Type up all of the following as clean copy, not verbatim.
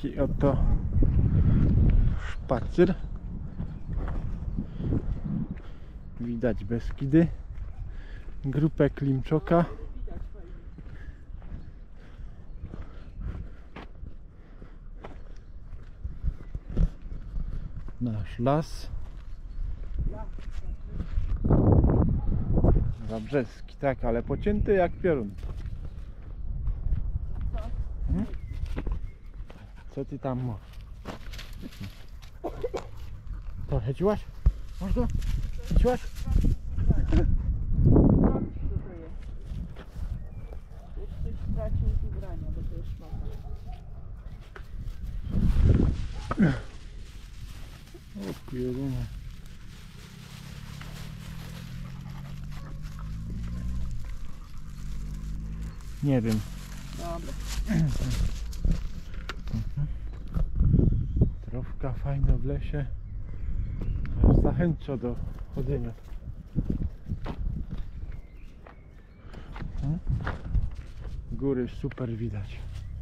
Taki oto szpacer. Widać Beskidy, grupę Klimczoka. Nasz las. Zabrzeski, tak, ale pocięty jak piorun. Co ty tam masz? To chyciłaś? Masz go? Chyciłaś? Ktoś stracił z ubrania, bo to jest szmata. O pieruna. Nie wiem. Dobra. Trawka fajna w lesie. Aż zachęca do chodzenia. Góry super widać.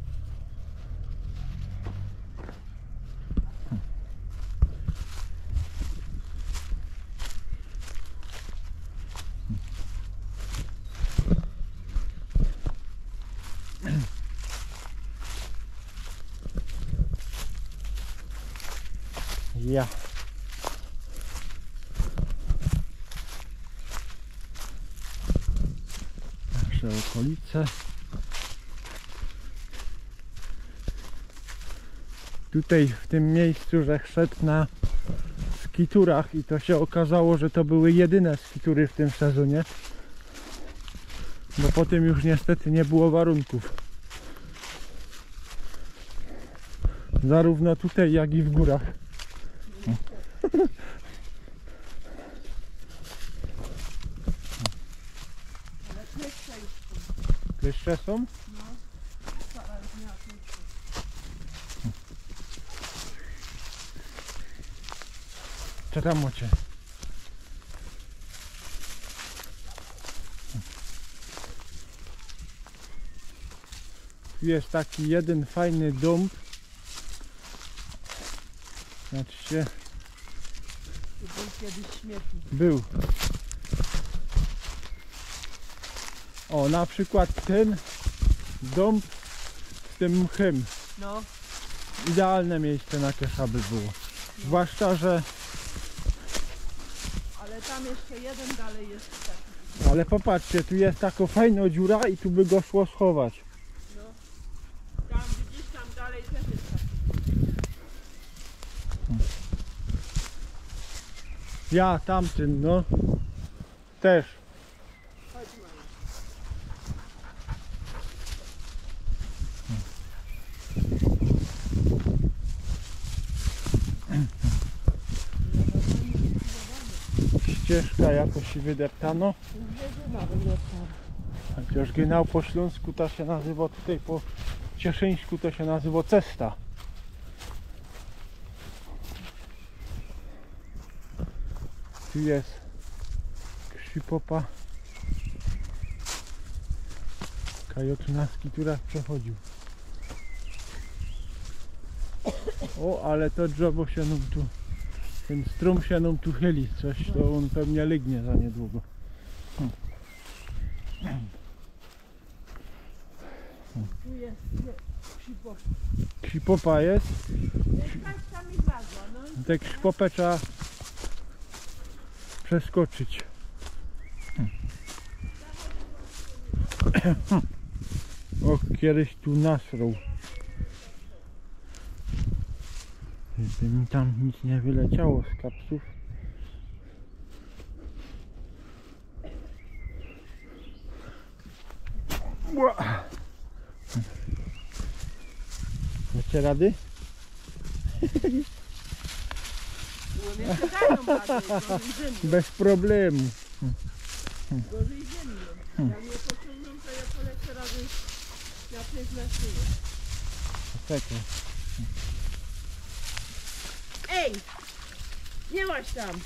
Ja. Nasze okolice. Tutaj w tym miejscu, że szedł na skiturach i to się okazało, że to były jedyne skitury w tym sezonie. Bo potem już niestety nie było warunków. Zarówno tutaj, jak i w górach. Kleszcze są? No. Co tam macie? Tu jest taki jeden fajny dom. Znaczy się... Był kiedyś śmietnik. Był. O, na przykład ten dom z tym mchem. No. Idealne miejsce na keszaby było. Zwłaszcza, że... Ale tam jeszcze jeden dalej jest taki. Ale popatrzcie, tu jest taka fajna dziura i tu by go szło schować. No. Tam gdzieś tam dalej też jest taki. Ja, tamtym, no. Też. Chodź, Maja. Ścieżka jakoś wydeptano. Chociaż Gynał po śląsku to się nazywa, tutaj po cieszyńsku to się nazywa cesta. Tu jest krzypopa. Kajotu na skiturach przechodził. O, ale to drzewo się nam tu, ten strum się nam tu chyli, coś to on pewnie lygnie za niedługo. Tu jest krzypop. Krzypopa jest, Tak tam i wlazła, no. tę krzypopę trzeba przeskoczyć. O, kiedyś tu nasrał. Żeby mi tam nic nie wyleciało z kapsów. Dacie rady? Bo jeszcze dają bardziej, gorzej ziemią. Bez problemu. Gorzej ziemią. Jak mnie pociągną, to ja polecę razy na 5 na szyję. Czekaj. Ej! Nie łaź tam!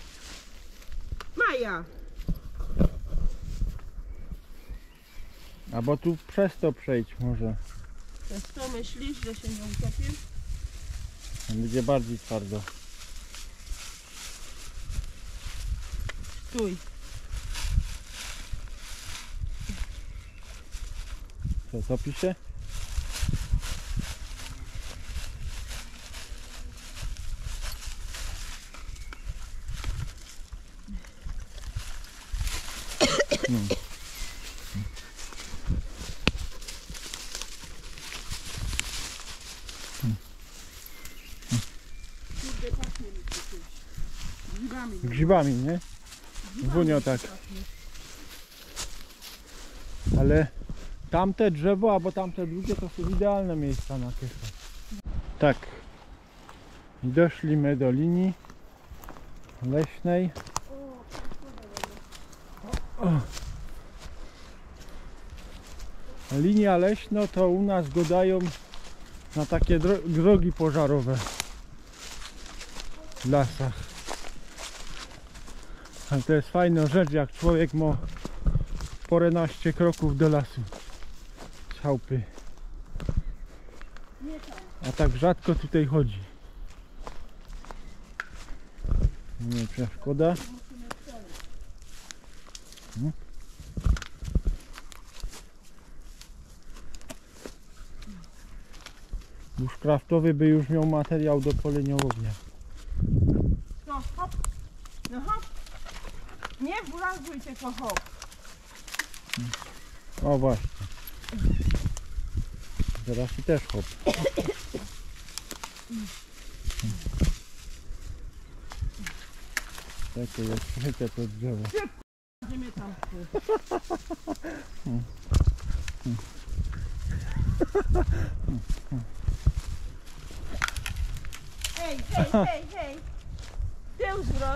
Maja! Albo tu przez to przejdź może. Przez to myślisz, że się nie utopił? Będzie bardziej twardo. Stój. Co, topi się? No. Kurde, pachnie mi tu czymś. Grzybami. Grzybami, nie? Wunio tak. Ale tamte drzewo, albo tamte drugie to są idealne miejsca na kychę. Tak. I doszliśmy do linii leśnej. O. Linia leśna to u nas go dają na takie drogi pożarowe w lasach. Ale to jest fajna rzecz, jak człowiek ma paręnaście kroków do lasu z chałupy. A tak rzadko tutaj chodzi. Nie przeszkoda. Bushcraftowy by już miał materiał do palenia ognia. No hop. No hop. Nie wlazuj tylko hop. O właśnie. Teraz i też hop. Takie jest skryte to drzewo. Gdzie mnie tam? Hej, hej, hej, hej. Tył zwrot.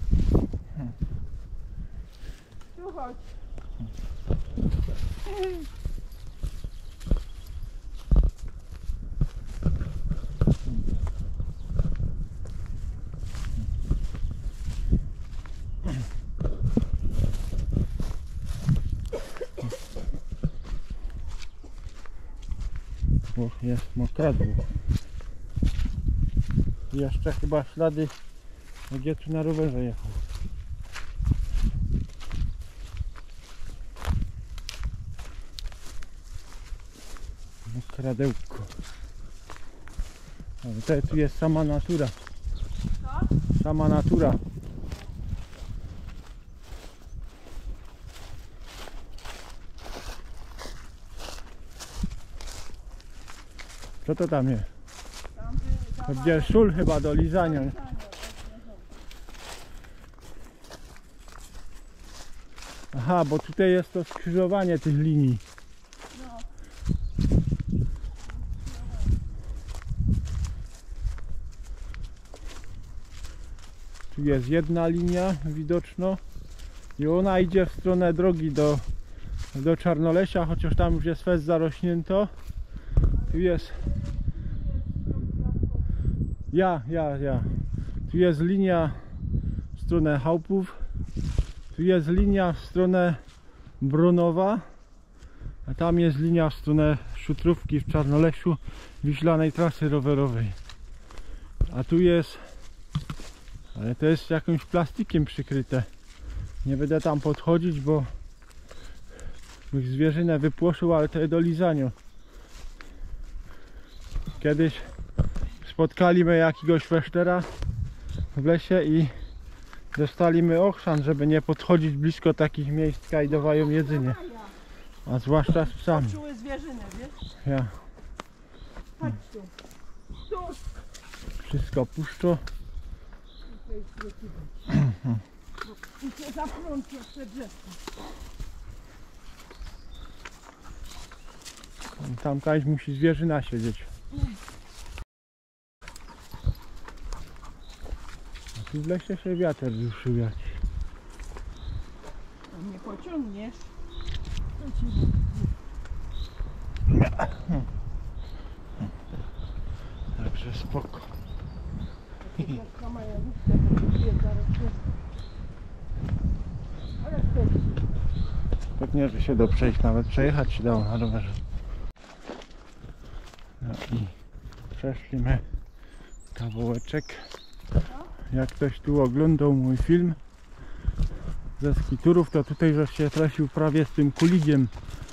Tu chodź. Bo jest mokradło. I jeszcze chyba ślady, gdzie tu na rowerze jechał. Mokradełko. Ale to tu jest sama natura. Co? Sama natura. Co to tam jest? Tam To gdzie szul chyba do lizania. Aha, bo tutaj jest to skrzyżowanie tych linii. No. Tu jest jedna linia widoczna i ona idzie w stronę drogi do Czarnolesia, chociaż tam już jest fest zarośnięto. Tu jest ja. Tu jest linia w stronę Chałupów. Tu jest linia w stronę Bronowa, a tam jest linia w stronę Szutrówki w Czarnolesiu, Wiślanej trasy rowerowej. A tu jest, ale to jest jakimś plastikiem przykryte. Nie będę tam podchodzić, bo bych zwierzynę wypłoszył, ale to jest do lizania. Kiedyś spotkaliśmy jakiegoś fechtera w lesie i dostaliśmy ochrzan, żeby nie podchodzić blisko takich miejsc, kaj dawają jedzenie, a zwłaszcza z psami. Poczuły zwierzynę, wiesz? Ja. Chodź tu. Tu. Wszystko puszczo. I się zaplącie w te drzewka. Tam kaś musi zwierzyna siedzieć. A tu w lesie się wiatr ruszył jakiś. A nie pociągniesz. To ci Także spoko. drzewka mają listę, to jest zaraz wszystko. Ale wtedy. Pewnie, że się do przejść, nawet przejechać się dało na rowerze. No i przeszliśmy kawałeczek. Jak ktoś tu oglądał mój film ze skiturów, to tutaj żeś się trafił prawie z tym kuligiem.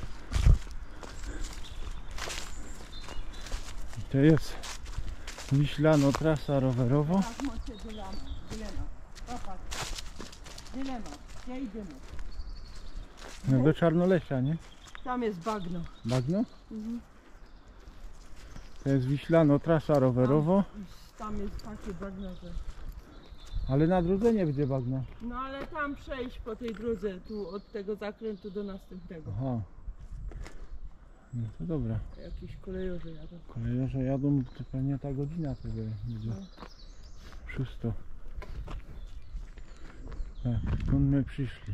I to jest Wiślano trasa rowerowa. No do Czarnolesia, nie? Tam jest bagno. Bagno? To jest Wiślano trasa rowerowa. Tam jest takie bagno, że... Ale na drodze nie będzie bagna. No ale tam przejść po tej drodze, tu od tego zakrętu do następnego. Aha. No to dobra. Jakieś kolejorze jadą. Kolejorze jadą, to pewnie ta godzina sobie będzie. No. 6. Tak, skąd my przyszli?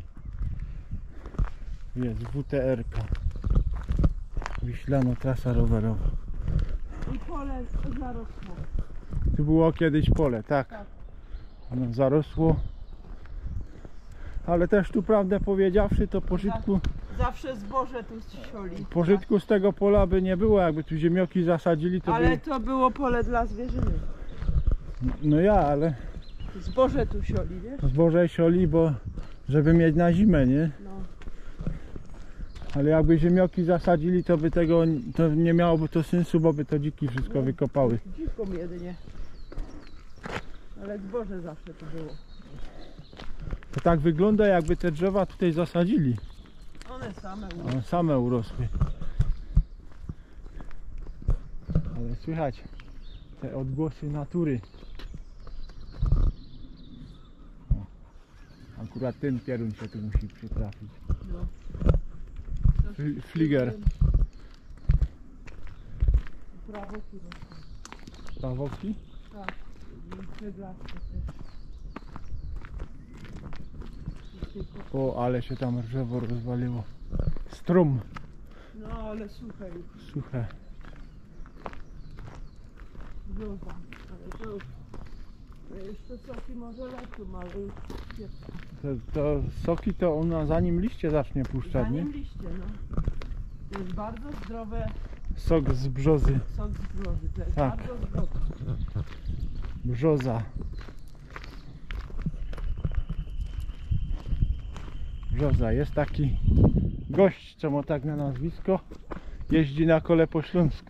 Jest WTR-ka. Wiślano trasa rowerowa. I pole zarosło. Tu było kiedyś pole, tak. Tak. Ono zarosło. Ale też tu prawdę powiedziawszy, to pożytku, Zawsze zboże tu sioli. pożytku z tego pola by nie było. Jakby tu ziemioki zasadzili, to Ale by... to było pole dla zwierzyny. No ja, ale Zboże tu sioli, wiesz? zboże sioli, bo żeby mieć na zimę, nie? No. Ale jakby ziemioki zasadzili, to by tego, to nie miałoby to sensu, bo by to dziki wszystko wykopały. Dziką jedynie. Ale zboże zawsze tu było. To tak wygląda, jakby te drzewa tutaj zasadzili. One same One same urosły. Ale słychać te odgłosy natury. O, akurat ten pierun się tu musi przytrafić. No. Fliger. Prawo tu rosło. Pawoki? Tak. I ceglaste też. O, ale się tam drzewo rozwaliło. Strum. No ale suche już. Suche. Brzoza. Ale to już... To jeszcze soki może lecą, ale już nie. To soki to ona zanim liście zacznie puszczać, nie? Zanim liście, no. To jest bardzo zdrowe. Sok z brzozy. Sok z brzozy. To jest Tak. bardzo zdrowe. Brzoza. Brzoza. Jest taki gość, co ma tak na nazwisko. Jeździ na kole po Śląsku.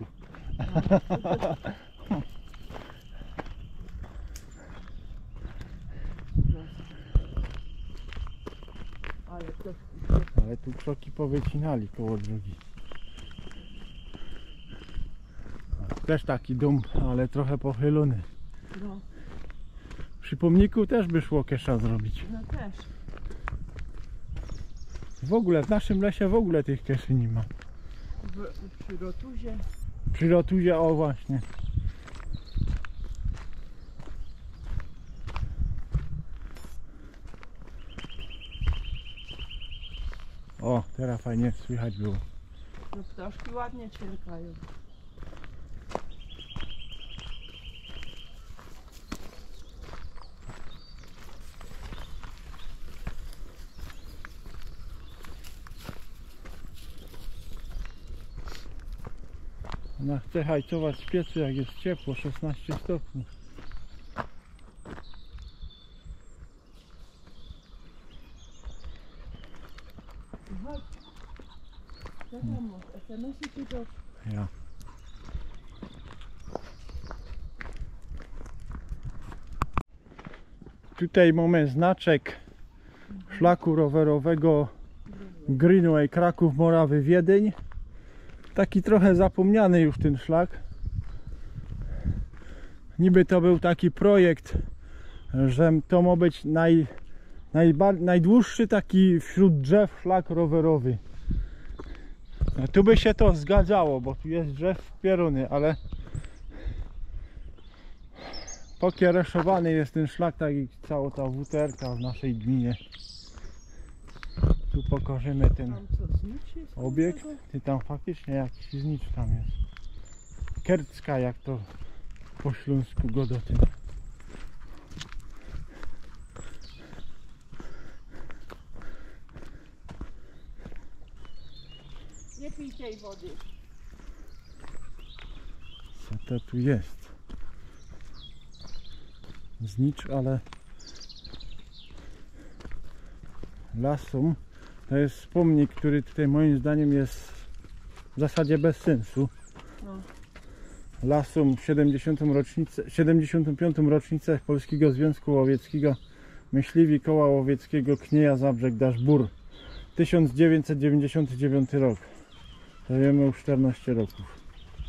Ale to Ale tu kroki powycinali koło drogi. Też taki dom, ale trochę pochylony. no, Przy pomniku też by szło kesza zrobić. no też. W ogóle w naszym lesie w ogóle tych keszy nie ma. Przy rotuzie. Przy rotuzie, o właśnie. O, teraz fajnie słychać było. No ptaszki ładnie ćwierkają. Ona chce hajcować z piecu, jak jest ciepło, 16 stopni. Chodź. Co tam masz? SMS-y czy to? Ja. Tutaj mamy znaczek szlaku rowerowego Greenway Kraków Morawy Wiedeń. Taki trochę zapomniany już ten szlak. Niby to był taki projekt, że to ma być najdłuższy taki wśród drzew szlak rowerowy. No, tu by się to zgadzało, bo tu jest drzew pieruny, ale pokiereszowany jest ten szlak, tak jak cała ta WTR-ka w naszej gminie. Tu pokażemy ten Tam co, znicz jest obiekt. tego? Ty tam faktycznie jakiś znicz tam jest. Kercka, jak to po śląsku Godotyn. Nie pij tej wody. Co to tu jest? Znicz, ale lasum to jest pomnik, który tutaj moim zdaniem jest w zasadzie bez sensu. No. Lasum w 75. rocznicę Polskiego Związku Łowieckiego Myśliwi Koła Łowieckiego Knieja Zabrzeg Daszbur 1999 rok. To wiemy już 14 roków.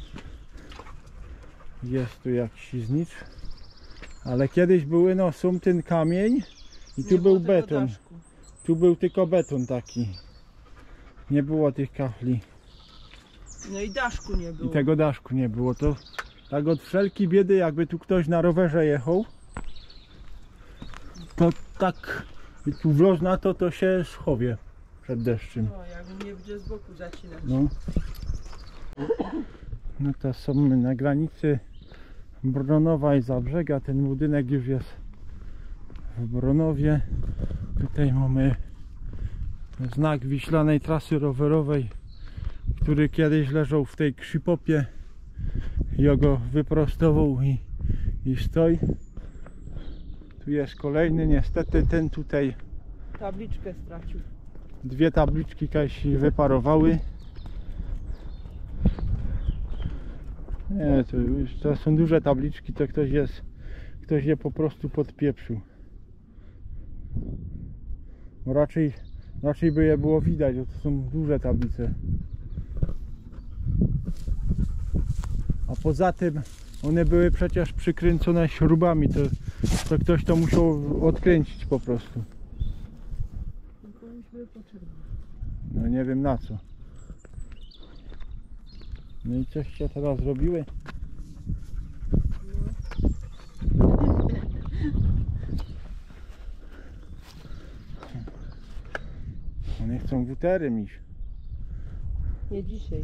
Jest tu jakiś znicz, ale kiedyś były no sumtyn kamień i tu był beton. Daszku. Tu był tylko beton taki. Nie było tych kafli. No i daszku nie było. I tego daszku nie było. To tak od wszelkiej biedy, jakby tu ktoś na rowerze jechał, to tak i tu wlot na to się schowie przed deszczem. No, jakby nie będzie z boku zacinać. No. No to są na granicy Bronowa i Zabrzega. Ten budynek już jest w Bronowie. Tutaj mamy znak wiślanej trasy rowerowej, który kiedyś leżał w tej krzypopie. Ja go wyprostował i stoi. Tu jest kolejny, niestety ten tutaj Tabliczkę stracił. dwie tabliczki jakaś wyparowały. Nie, to są duże tabliczki, to ktoś je po prostu podpieprzył. Bo raczej by je było widać, bo to są duże tablice. A poza tym one były przecież przykręcone śrubami, to ktoś to musiał odkręcić po prostu. Komuś były potrzebne. No nie wiem na co. No i coś się teraz zrobiły? One chcą wuterem iść. Nie dzisiaj.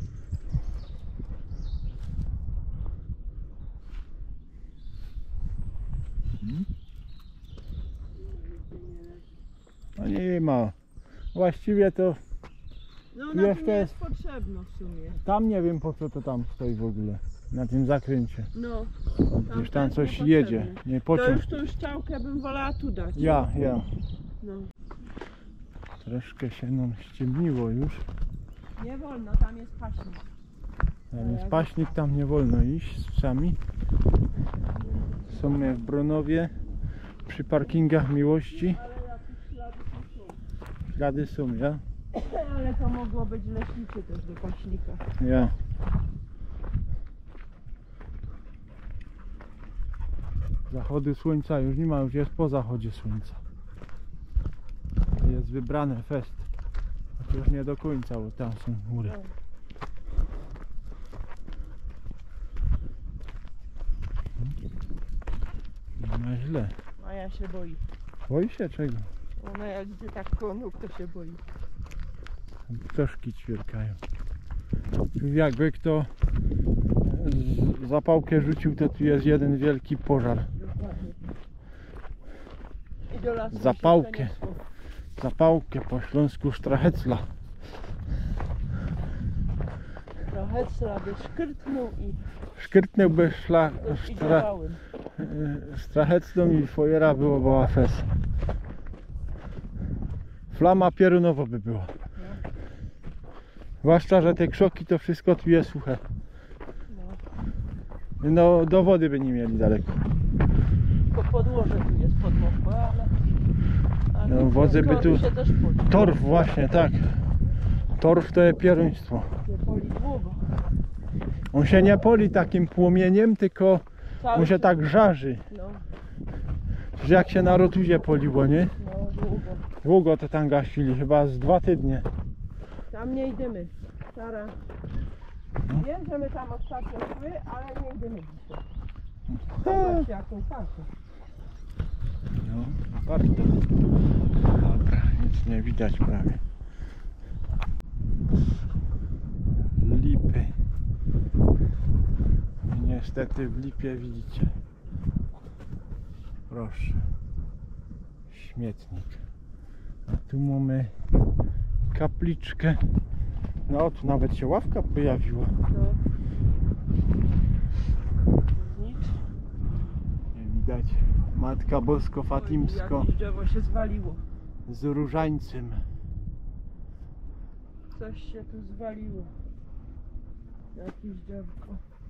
No nie ma. Właściwie to No Tu na jeszcze tym nie jest- jest potrzebno w sumie. tam nie wiem po co to tam stoi w ogóle. Na tym zakręcie. No. Już tam też coś niepotrzebne. jedzie. Nie To pociąg. już działkę bym wolała tu dać. Ja. No. Troszkę się nam ściemniło już. Nie wolno, tam jest paśnik. Tam jest paśnik, tam nie wolno iść z psami. Są my w Bronowie przy parkingach Miłości. Ale jakieś ślady tu są. Ślady są, ja? Ale to mogło być leśniczy też do paśnika. Ja. Zachody słońca już nie ma, już jest po zachodzie słońca. Jest wybrane fest. Chociaż nie do końca, bo tam są góry. Nie ma źle. A ja się boi. Boi się czego? Ona jak idzie tak koło nóg, to się boi. Ptaszki ćwierkają. Jakby kto zapałkę rzucił, to tu jest jeden wielki pożar. I do lasu Zapałkę. się przeniosło. Zapałkę po śląsku sztrachecla. Trochę by szkrytnął i Szkrytnęłby działałem. stracheclą i fojera była fes. Flama piorunowo by była. Zwłaszcza, że te krzoki to wszystko tu jest suche. No do wody by nie mieli daleko. Tylko podłoże tu jest podmokłe, ale No, wody by tu- się też poli. Torf właśnie, tak. Torf to jest pieruństwo. Nie poli długo. On się nie poli takim płomieniem, tylko Cały on się czas- tak żarzy. No, Że jak się na rotuzie poliło, nie? no długo. Długo to tam gasili, chyba z 2 tygodnie. Tam nie idziemy. Stara. Wiem, że my tam ostatnio szły, ale nie idziemy dzisiaj. Zobacz jaką kartę. No, warto. Dobra, nic nie widać prawie. Lipy. I niestety w lipie widzicie. Proszę. Śmietnik. A tu mamy kapliczkę No, tu nawet się ławka pojawiła. No. Nic. Nie widać. Matka Bosko-Fatimsko Jakieś drzewo się zwaliło. z różańcem. Coś się tu zwaliło. Jakieś drzewko.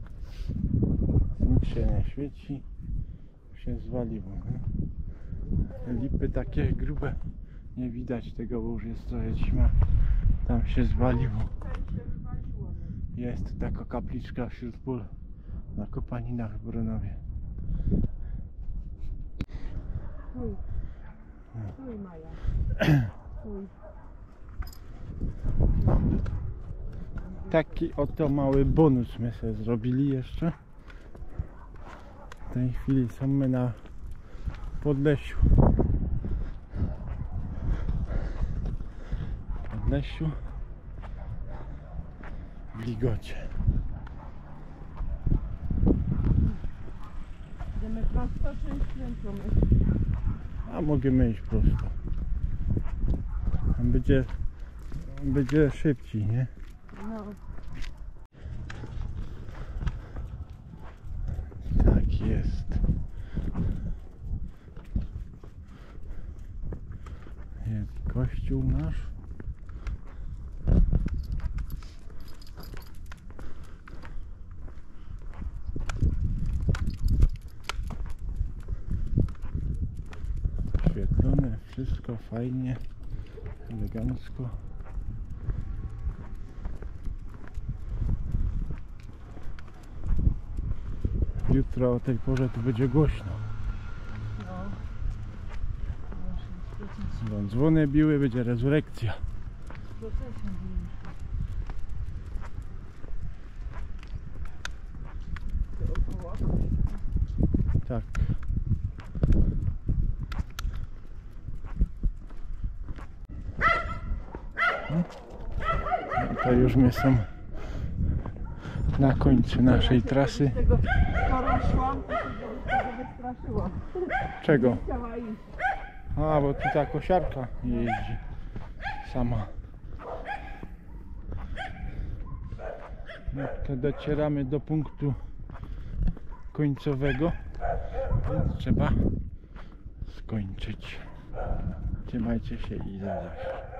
Nic się nie świeci. Się zwaliło. Nie? Lipy takie grube. Nie widać tego, bo już jest trochę ćma. Tam się zwaliło. Tutaj się wywaliło. Jest tu taka kapliczka wśród pól na Kopaninach w Bronowie. Stój. Stój, Maja. Stój. Taki oto mały bonus my sobie zrobili jeszcze. W tej chwili są my na Podlesiu. Podlesiu w Ligocie. Idziemy prosto czy skręcamy? A możemy iść prosto. Tam będzie szybciej, nie? No. Tak jest. Jest kościół nasz. Oświetlone, wszystko fajnie, elegancko. Jutro o tej porze tu będzie głośno. No. Będą dzwony biły, będzie rezurekcja. Procesja byliśmy. Dookoła. Tak. No to już my są na końcu naszej trasy. Tego, skoro szłam, to się tego wystraszyła. Czego? Chciała iść. A, bo tu ta kosiarka jeździ sama. No to docieramy do punktu końcowego, więc trzeba skończyć. Trzymajcie się i do zobaczenia.